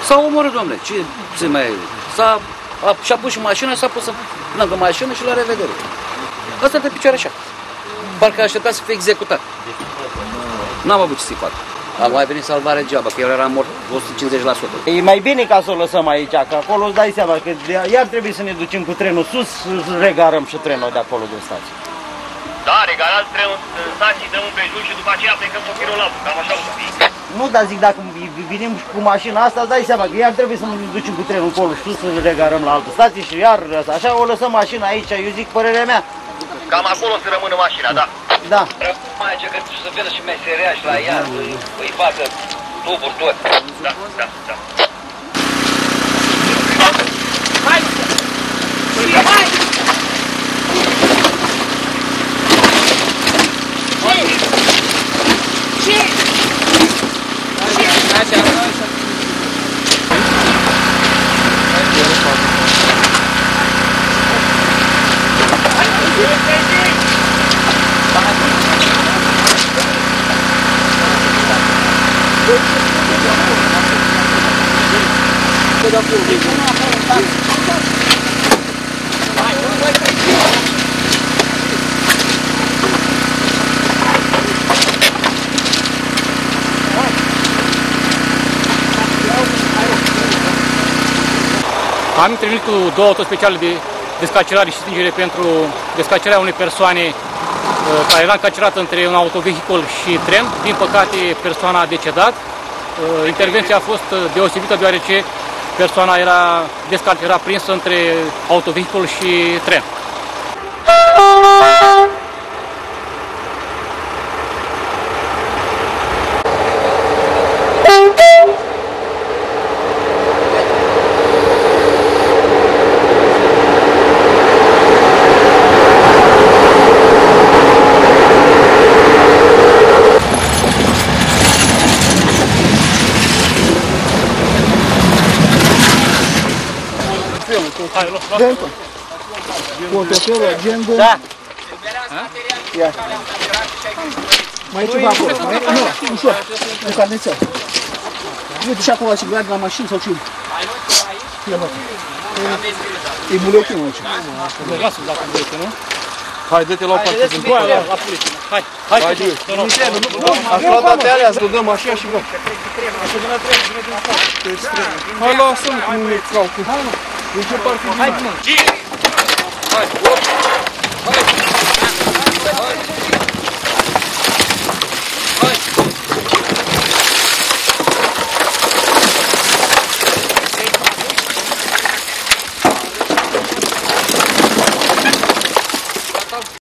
S-a omorât, domnule, ce se mai... Și-a pus și mașina, s-a pus lângă mașină și la revedere. Asta de picioare așa. Parcă a așteptat să fie executat. N-am avut ce să-i fac. Am mai venit salvare geaba, că eu eram mort 150%. E mai bine ca să o lăsăm aici, că acolo îți dai seama că iar trebuie să ne ducem cu trenul sus, să regarăm și trenul de acolo din stație. Da, regarați trenul în stație, dăm un prejur și după aceea plecăm pe firul ăla, cam așa o să fie. Nu, dar zic, dacă venim cu mașina asta, îți dai seama că iar trebuie să ne ducem cu trenul acolo sus, să regarăm la altă stație și iar așa o lăsăm mașina aici, eu zic părerea mea. Cam acolo să rămână mașina, da. Da. Mai aici că să vină și meseriași la ea, îi facă tuburi tot. Da, da, da. Hai! Hai! Am întâlnit cu 2 autospeciale de descarcerare și stingere pentru descarcerarea unei persoane care era încarcerată între un autovehicul și tren. Din păcate, persoana a decedat. Intervenția a fost deosebită deoarece persoana era prinsă între autovehicul și tren. Portofelul, agendă. Da. Ia. Mai e ceva acolo. Nu, ușor. Nu carnețel. Uite și acolo asigurare la mașină sau ce? E buletin aici. Lasă-l dacă vreți, nu? Hai, dă-te la o parte din Hai, la poliție. Hai, hai, hai, aș lua date alea, să dăm așa și vreo. Hai, lasă-mi, nu ne calcul. În ce parte? Hai, mă. Hai,